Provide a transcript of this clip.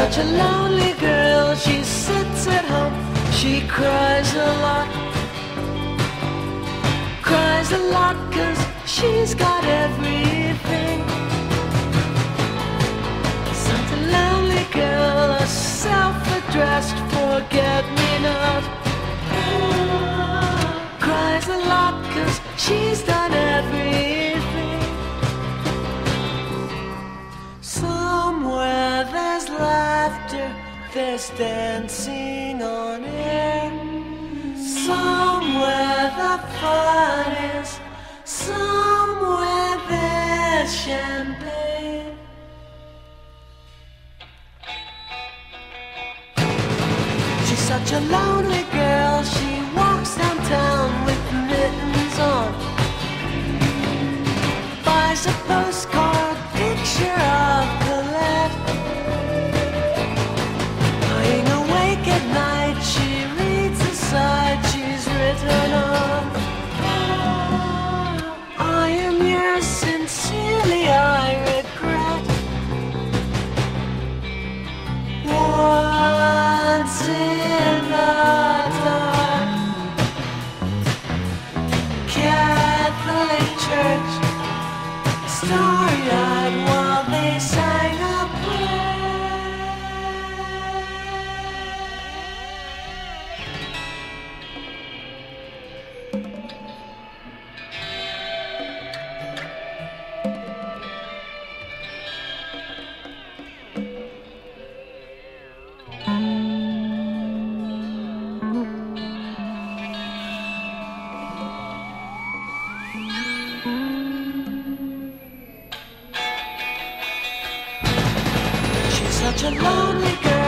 such a lonely girl. She sits at home, she cries a lot. Cries a lot 'cause she's got everything. Such a lonely girl, a self-addressed forget-me-not. Cries a lot 'cause she's done everything. Somewhere there's laughter, there's dancing on air. Somewhere the fun is, somewhere there's champagne. She's such a lonely girl, she walks downtown with mittens on. Buys a postcard picture of Colette. Lying awake at night, she reads the side she's written on. I am yours sincerely, I regret. Once in the dark Catholic church, starry-eyed while they sang a such a lonely girl.